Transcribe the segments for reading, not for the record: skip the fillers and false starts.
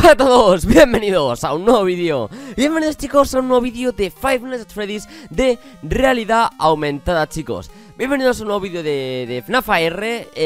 Hola a todos, bienvenidos a un nuevo vídeo. Bienvenidos chicos a un nuevo vídeo de Five Nights at Freddy's de realidad aumentada, chicos. Bienvenidos a un nuevo vídeo de FNAF AR.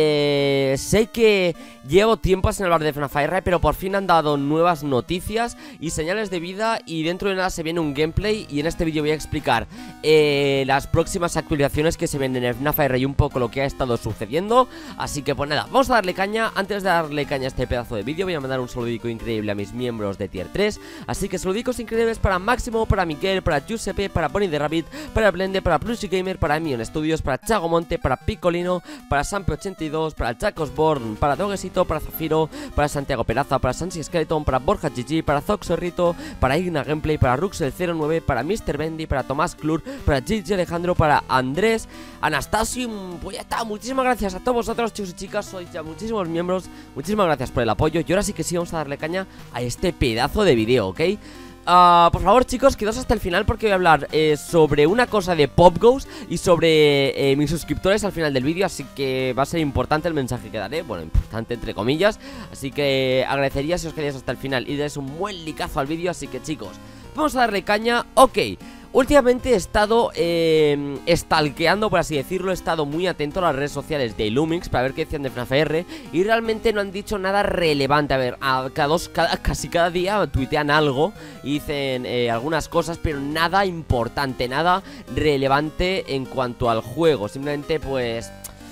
Sé que llevo tiempo sin hablar de FNAF AR, pero por fin han dado nuevas noticias y señales de vida. Y dentro de nada se viene un gameplay. Y en este vídeo voy a explicar las próximas actualizaciones que se vienen en FNAF AR y un poco lo que ha estado sucediendo. Así que pues nada, vamos a darle caña. Antes de darle caña a este pedazo de vídeo, voy a mandar un saludico increíble a mis miembros de tier 3. Así que saludicos increíbles para Máximo, para Miquel, para Giuseppe, para Pony the Rabbit, para Blende, para Plushy Gamer, para Emion Studios, para Chago Monte, para Picolino, para Sampe82, para Jacos Born, para Doguesito, para Zafiro, para Santiago Peraza, para Sansi Skeleton, para Borja GG, para Zoxorrito, para Igna Gameplay, para Ruxel09, para Mr. Bendy, para Tomás Clur, para Gigi Alejandro, para Andrés, Anastasium. Pues ya está, muchísimas gracias a todos vosotros, chicos y chicas, sois ya muchísimos miembros. Muchísimas gracias por el apoyo. Y ahora sí que sí vamos a darle caña a este pedazo de vídeo, ¿ok? Por favor chicos, quedaos hasta el final porque voy a hablar sobre una cosa de Pop Ghost y sobre mis suscriptores al final del vídeo. Así que va a ser importante el mensaje que daré. Bueno, importante entre comillas. Así que agradecería si os quedáis hasta el final y dais un buen licazo al vídeo. Así que chicos, vamos a darle caña. Ok, últimamente he estado stalkeando, por así decirlo. He estado muy atento a las redes sociales de Illumix para ver qué decían de FNAF AR. Y realmente no han dicho nada relevante. A ver, casi cada día tuitean algo y dicen algunas cosas, pero nada importante, nada relevante en cuanto al juego. Simplemente pues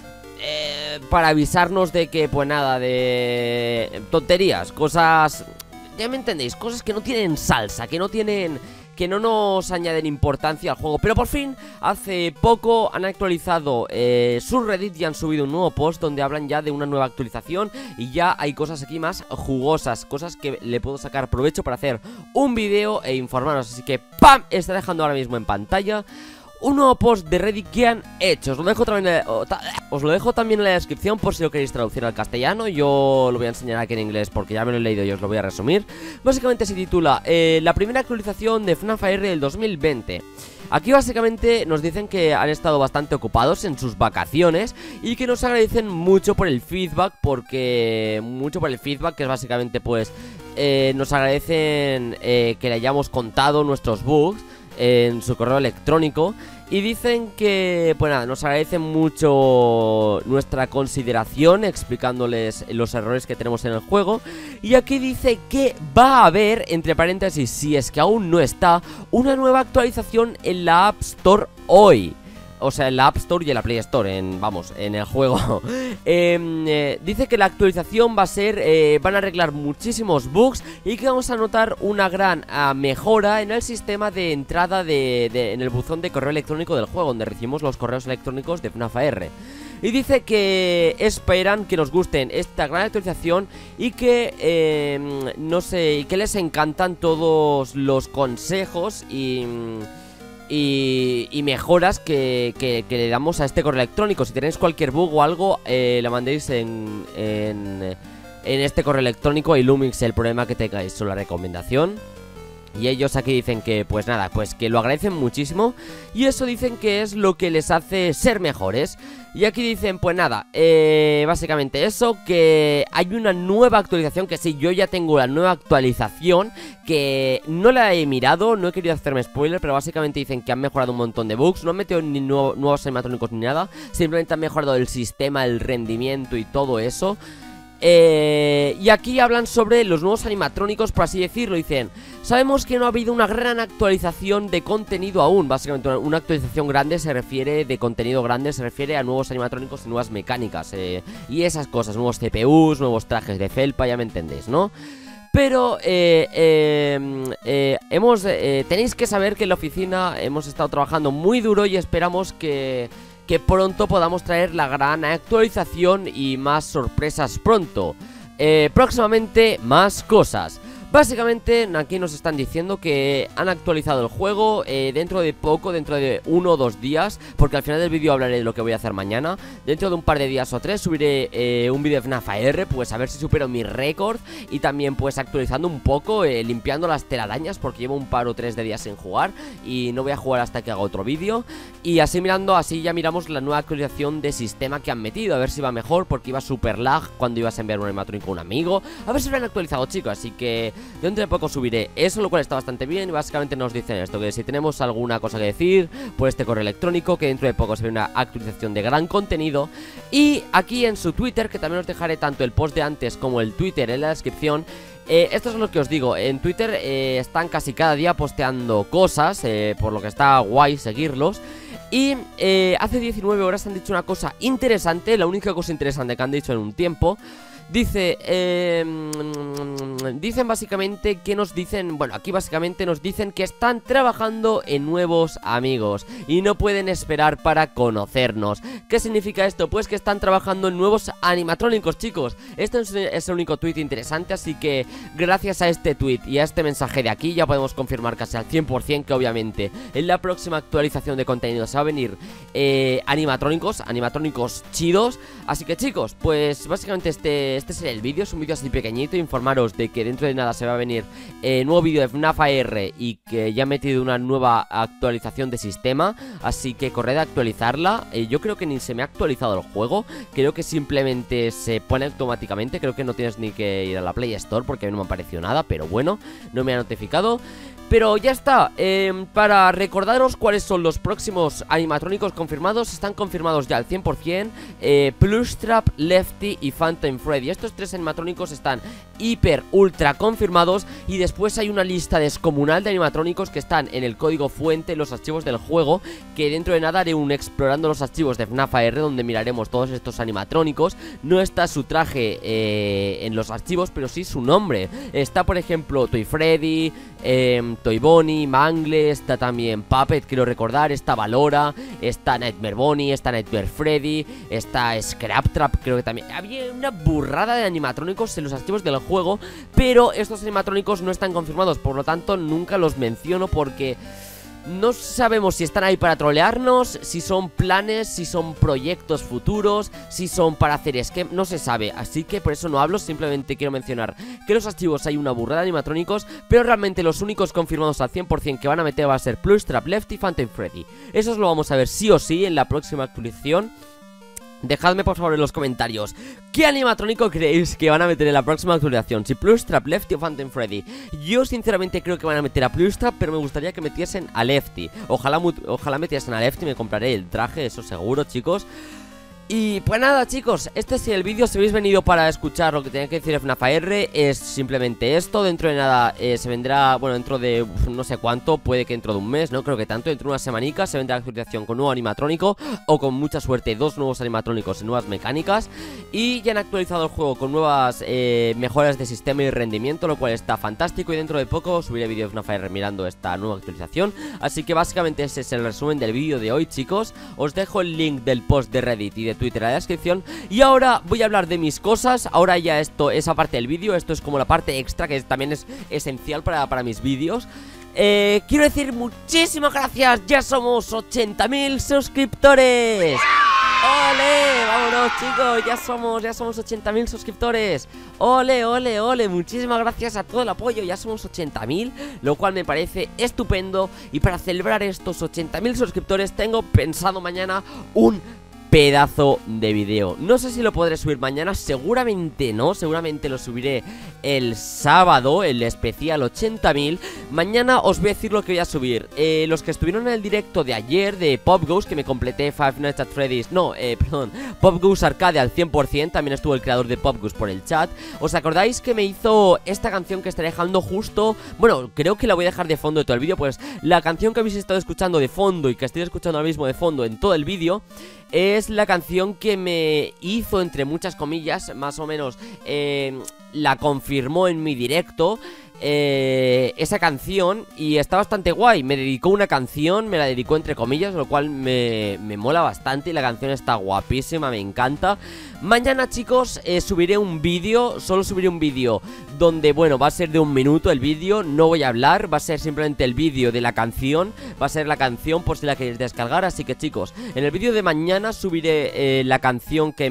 para avisarnos de que pues nada, de tonterías, cosas, ya me entendéis, cosas que no tienen salsa, que no nos añaden importancia al juego. Pero por fin, hace poco han actualizado su Reddit y han subido un nuevo post donde hablan ya de una nueva actualización. Y ya hay cosas aquí más jugosas, cosas que le puedo sacar provecho para hacer un vídeo e informaros. Así que ¡pam! Está dejando ahora mismo en pantalla un nuevo post de Reddit que han hecho. Os lo dejo también en la descripción por si lo queréis traducir al castellano. Yo lo voy a enseñar aquí en inglés porque ya me lo he leído y os lo voy a resumir. Básicamente se titula la primera actualización de FNAF AR del 2020. Aquí básicamente nos dicen que han estado bastante ocupados en sus vacaciones y que nos agradecen mucho por el feedback, que es básicamente pues nos agradecen que le hayamos contado nuestros bugs en su correo electrónico. Y dicen que, pues nada, nos agradecen mucho nuestra consideración explicándoles los errores que tenemos en el juego. Y aquí dice que va a haber, entre paréntesis, si es que aún no está, una nueva actualización en la App Store hoy. O sea, en la App Store y en la Play Store, en el juego. Dice que la actualización va a ser, van a arreglar muchísimos bugs y que vamos a notar una gran mejora en el sistema de entrada en el buzón de correo electrónico del juego, donde recibimos los correos electrónicos de FNAF AR. Y dice que esperan que nos gusten esta gran actualización y que, no sé, y que les encantan todos los consejos y mejoras que le damos a este correo electrónico. Si tenéis cualquier bug o algo, lo mandéis en este correo electrónico a Illumix el problema que tengáis, solo la recomendación. Y ellos aquí dicen que pues nada, pues que lo agradecen muchísimo. Y eso dicen que es lo que les hace ser mejores. Y aquí dicen pues nada, básicamente eso, que hay una nueva actualización. Que sí, yo ya tengo la nueva actualización, que no la he mirado, no he querido hacerme spoiler, pero básicamente dicen que han mejorado un montón de bugs. No han metido ni nuevos animatrónicos ni nada, simplemente han mejorado el sistema, el rendimiento y todo eso. Y aquí hablan sobre los nuevos animatrónicos, por así decirlo. Dicen: sabemos que no ha habido una gran actualización de contenido aún. Básicamente una actualización grande se refiere, de contenido grande se refiere a nuevos animatrónicos y nuevas mecánicas, y esas cosas, nuevos CPUs, nuevos trajes de felpa, ya me entendéis, ¿no? Pero tenéis que saber que en la oficina hemos estado trabajando muy duro y esperamos que pronto podamos traer la gran actualización y más sorpresas pronto. Próximamente más cosas. Básicamente aquí nos están diciendo que han actualizado el juego dentro de poco, dentro de 1 o 2 días, porque al final del vídeo hablaré de lo que voy a hacer mañana. Dentro de un par de días o 3 subiré un vídeo de FNAF AR, pues a ver si supero mi récord. Y también pues actualizando un poco, limpiando las telarañas, porque llevo un par o 3 de días sin jugar y no voy a jugar hasta que haga otro vídeo. Y así así ya miramos la nueva actualización de sistema que han metido, a ver si va mejor, porque iba super lag cuando ibas a enviar un animatrónico a un amigo. A ver si lo han actualizado, chicos, así que dentro de poco subiré eso, lo cual está bastante bien. Y básicamente nos dicen esto, que si tenemos alguna cosa que decir por este correo electrónico, que dentro de poco se ve una actualización de gran contenido. Y aquí en su Twitter, que también os dejaré tanto el post de antes como el Twitter en la descripción. Esto es lo que os digo, en Twitter están casi cada día posteando cosas, por lo que está guay seguirlos. Y hace 19 horas han dicho una cosa interesante, la única cosa interesante que han dicho en un tiempo. Dice, dicen básicamente que nos dicen, bueno, aquí básicamente nos dicen que están trabajando en nuevos amigos y no pueden esperar para conocernos. ¿Qué significa esto? Pues que están trabajando en nuevos animatrónicos, chicos. Este es el único tweet interesante, así que gracias a este tweet y a este mensaje de aquí ya podemos confirmar casi al 100% que obviamente en la próxima actualización de contenido se va a venir animatrónicos chidos. Así que chicos, pues básicamente este será el vídeo, es un vídeo así pequeñito. Informaros de que dentro de nada se va a venir nuevo vídeo de FNAF AR y que ya he metido una nueva actualización de sistema, así que corred a actualizarla. Yo creo que ni se me ha actualizado el juego, creo que simplemente se pone automáticamente, creo que no tienes ni que ir a la Play Store porque no me ha aparecido nada, pero bueno, no me ha notificado. Pero ya está, para recordaros cuáles son los próximos animatrónicos confirmados. Están confirmados ya al 100%, Plushtrap, Lefty y Phantom Freddy. Estos tres animatrónicos están hiper ultra confirmados. Y después hay una lista descomunal de animatrónicos que están en el código fuente, en los archivos del juego, que dentro de nada haré un explorando los archivos de FNAF AR, donde miraremos todos estos animatrónicos. No está su traje en los archivos, pero sí su nombre. Está por ejemplo Toy Freddy, Toy Bonnie, Mangle, está también Puppet, quiero recordar, está Valora, está Nightmare Bonnie, está Nightmare Freddy, está Scrap Trap, creo que también. Había una burrada de animatrónicos en los archivos del juego, pero estos animatrónicos no están confirmados, por lo tanto nunca los menciono porque no sabemos si están ahí para trolearnos, si son planes, si son proyectos futuros, si son para hacer esquemas, no se sabe. Así que por eso no hablo, simplemente quiero mencionar que en los archivos hay una burrada de animatrónicos, pero realmente los únicos confirmados al 100% que van a meter va a ser Plushtrap, Lefty y Phantom Freddy. Eso lo vamos a ver sí o sí en la próxima actualización. Dejadme por favor en los comentarios ¿qué animatrónico creéis que van a meter en la próxima actualización? Si Plushtrap, Lefty o Phantom Freddy. Yo sinceramente creo que van a meter a Plushtrap, pero me gustaría que metiesen a Lefty. Ojalá metiesen a Lefty, me compraré el traje, eso seguro, chicos. Y pues nada chicos, este es el vídeo. Si habéis venido para escuchar lo que tenía que decir FNAF AR, es simplemente esto. Dentro de nada se vendrá, bueno, dentro de no sé cuánto, puede que dentro de un mes, no creo que tanto, dentro de unas semanicas se vendrá la actualización con nuevo animatrónico, o con mucha suerte dos nuevos animatrónicos y nuevas mecánicas. Y ya han actualizado el juego con nuevas mejoras de sistema y rendimiento, lo cual está fantástico. Y dentro de poco subiré vídeo de FNAF AR mirando esta nueva actualización. Así que básicamente ese es el resumen del vídeo de hoy, chicos. Os dejo el link del post de Reddit y de Twitter en la descripción. Y ahora voy a hablar de mis cosas. Ahora ya esa parte del vídeo, esto es como la parte extra que también es esencial para mis vídeos. Quiero decir muchísimas gracias. Ya somos 80.000 suscriptores. ¡Ole! Vámonos chicos, ya somos 80.000 suscriptores. ¡Ole, ole, ole! Muchísimas gracias a todo el apoyo, ya somos 80.000, lo cual me parece estupendo. Y para celebrar estos 80.000 suscriptores tengo pensado mañana un pedazo de vídeo. No sé si lo podré subir mañana, seguramente no, seguramente lo subiré el sábado, el especial 80.000. Mañana os voy a decir lo que voy a subir. Los que estuvieron en el directo de ayer de Pop Goes, que me completé Five Nights at Freddy's, Pop Goes Arcade al 100%, también estuvo el creador de Pop Goes por el chat. ¿Os acordáis que me hizo esta canción que estaré dejando justo? Bueno, creo que la voy a dejar de fondo de todo el vídeo, pues la canción que habéis estado escuchando de fondo y que estoy escuchando ahora mismo de fondo en todo el vídeo es la canción que me hizo, entre muchas comillas, más o menos, la confirmó en mi directo. Esa canción, y está bastante guay. Me dedicó una canción, me la dedicó entre comillas, lo cual me mola bastante. Y la canción está guapísima, me encanta. Mañana chicos subiré un vídeo, solo subiré un vídeo donde, bueno, va a ser de 1 minuto el vídeo. No voy a hablar, va a ser simplemente el vídeo de la canción. Va a ser la canción por si la queréis descargar. Así que chicos, en el vídeo de mañana subiré la canción que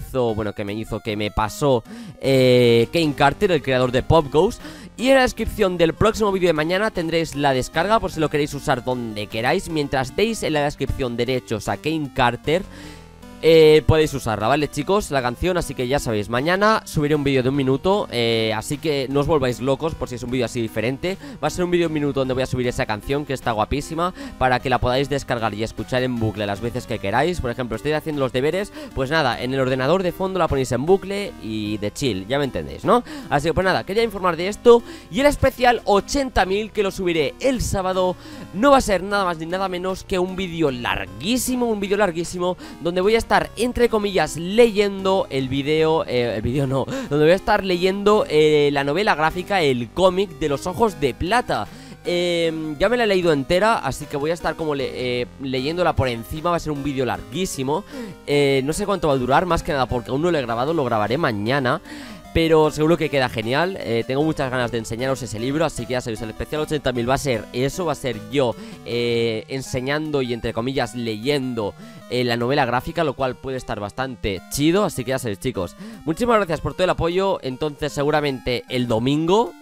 me pasó Kane Carter, el creador de Pop Goes. Y en la descripción del próximo vídeo de mañana tendréis la descarga por si lo queréis usar donde queráis. Mientras deis en la descripción derechos a Kane Carter, podéis usarla, ¿vale, chicos? La canción, así que ya sabéis, mañana subiré un vídeo de 1 minuto, así que no os volváis locos por si es un vídeo así diferente. Va a ser un vídeo de 1 minuto donde voy a subir esa canción, que está guapísima, para que la podáis descargar y escuchar en bucle las veces que queráis. Por ejemplo, estoy haciendo los deberes, pues nada, en el ordenador de fondo la ponéis en bucle y de chill, ya me entendéis, ¿no? Así que pues nada, quería informar de esto. Y el especial 80.000, que lo subiré el sábado, no va a ser nada más ni nada menos que un vídeo larguísimo, donde voy a estar, entre comillas, leyendo donde voy a estar leyendo la novela gráfica, el cómic de los ojos de plata. Ya me la he leído entera, así que voy a estar como leyéndola por encima. Va a ser un vídeo larguísimo, no sé cuánto va a durar, más que nada porque aún no lo he grabado, lo grabaré mañana. Pero seguro que queda genial. Tengo muchas ganas de enseñaros ese libro, así que ya sabéis, el especial 80.000 va a ser eso. Va a ser yo enseñando y, entre comillas, leyendo la novela gráfica, lo cual puede estar bastante chido. Así que ya sabéis, chicos, muchísimas gracias por todo el apoyo. Entonces seguramente el domingo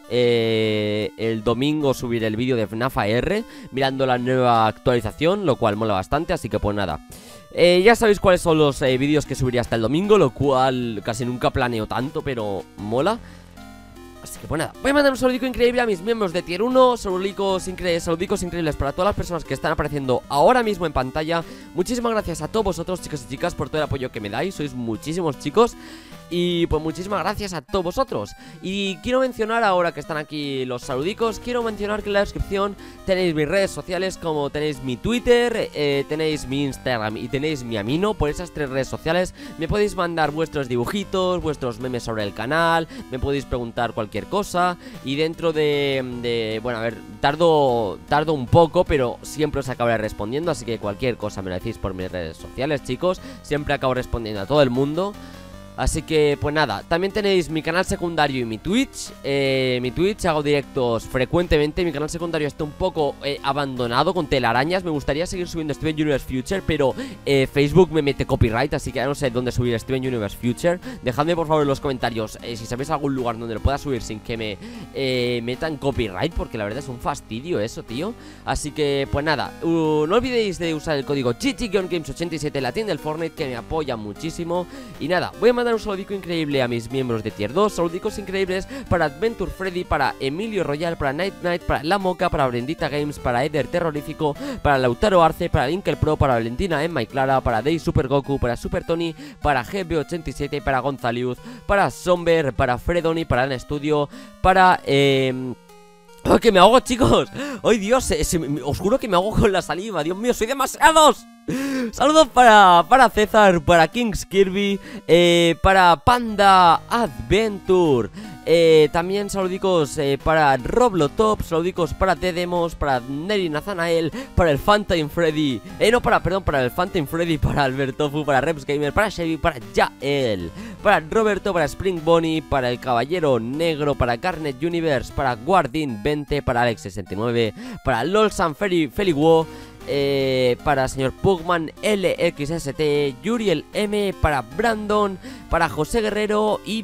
subiré el vídeo de FNAF AR, mirando la nueva actualización, lo cual mola bastante. Así que pues nada, ya sabéis cuáles son los vídeos que subiré hasta el domingo, lo cual casi nunca planeo tanto, pero mola. Así que pues nada, voy a mandar un saludico increíble a mis miembros de Tier 1. Saludicos increíbles para todas las personas que están apareciendo ahora mismo en pantalla. Muchísimas gracias a todos vosotros, chicos y chicas, por todo el apoyo que me dais. Sois muchísimos, chicos. Y pues muchísimas gracias a todos vosotros. Y quiero mencionar, ahora que están aquí los saludicos, quiero mencionar que en la descripción tenéis mis redes sociales, como tenéis mi Twitter, tenéis mi Instagram y tenéis mi Amino. Por esas 3 redes sociales me podéis mandar vuestros dibujitos, vuestros memes sobre el canal, me podéis preguntar cualquier cosa. Y dentro bueno, a ver, tardo un poco, pero siempre os acabaré respondiendo. Así que cualquier cosa me lo decís por mis redes sociales, chicos. Siempre acabo respondiendo a todo el mundo. Así que pues nada, también tenéis mi canal secundario y mi Twitch. Mi Twitch hago directos frecuentemente. Mi canal secundario está un poco abandonado, con telarañas. Me gustaría seguir subiendo Steven Universe Future, pero Facebook me mete copyright, así que ya no sé dónde subir Steven Universe Future. Dejadme por favor en los comentarios si sabéis algún lugar donde lo pueda subir sin que me metan copyright, porque la verdad es un fastidio eso, tío. Así que pues nada, no olvidéis de usar el código GG-Games87 en la tienda del Fortnite, que me apoya muchísimo. Y nada, voy a mandar un saludico increíble a mis miembros de Tier 2. Saludicos increíbles para Adventure Freddy, para Emilio Royal, para Night Knight, para La Moca, para Brendita Games, para Eder Terrorífico, para Lautaro Arce, para Linkel Pro, para Valentina Emma y Clara, para Day Super Goku, para Super Tony, para GB87, para Gonzaliuz, para Somber, para Fredoni, para Ana Studio, para ¡ay, que me ahogo, chicos! ¡Ay, Dios! Os juro que me ahogo con la saliva. ¡Dios mío, soy demasiados! Saludos para César, para Kings Kirby, para Panda Adventure. También saludicos para Roblotop, saludicos para Dedemos, para Neri Nazanael, para el Phantom Freddy, para el Phantom Freddy, para Albertofu, para Reps Gamer, para Chevy, para Jael, para Roberto, para Spring Bonnie, para el Caballero Negro, para Garnet Universe, para Guardin 20, para Alex69, para LOLSAN Feliwo, para señor Pugman LXST, Yuriel M, para Brandon, para José Guerrero y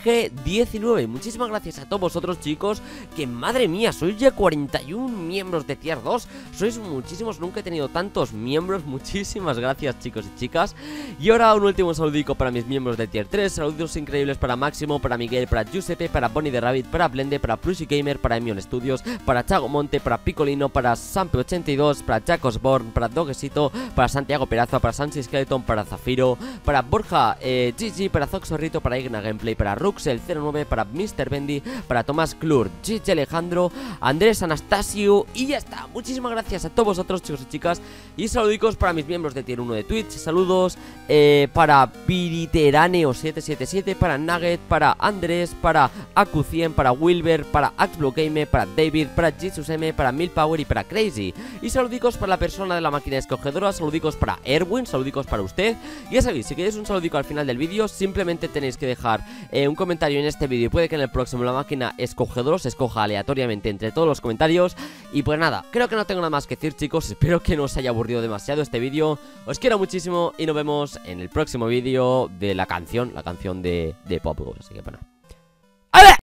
BBG19. Muchísimas gracias a todos vosotros, chicos, que madre mía, sois ya 41 miembros de Tier 2. Sois muchísimos, nunca he tenido tantos miembros. Muchísimas gracias, chicos y chicas. Y ahora un último saludico para mis miembros de Tier 3. Saludos increíbles para Máximo, para Miguel, para Giuseppe, para Bonnie de Rabbit, para Blende, para Plushy Gamer, para Emion Studios, para Chago Monte, para Picolino, para Sampe82, para Jack Osborne, para Dogesito, para Santiago Peraza, para Sansi Skeleton, para Zafiro, para Borja Gigi, para Zoxorrito, para Igna Gameplay, para Ruxel09, para Mr. Bendy, para Tomás Clur, Gigi Alejandro, Andrés Anastasio. Y ya está, muchísimas gracias a todos vosotros, chicos y chicas. Y saludicos para mis miembros de Tier 1 de Twitch. Saludos para Piriteraneo777, para Nugget, para Andrés, para Acu100, para Wilber, para Axblogame, para David, para Jesus M, para Milpower y para Crazy. Y saludicos para la persona de la máquina escogedora, saludicos para Erwin, saludicos para usted. Y ya sabéis, si queréis un saludico al final del vídeo, simplemente tenéis que dejar un comentario en este vídeo, y puede que en el próximo la máquina escogedora se escoja aleatoriamente entre todos los comentarios. Y pues nada, creo que no tengo nada más que decir, chicos. Espero que no os haya aburrido demasiado este vídeo. Os quiero muchísimo y nos vemos en el próximo vídeo de la canción de Pop. Así que bueno.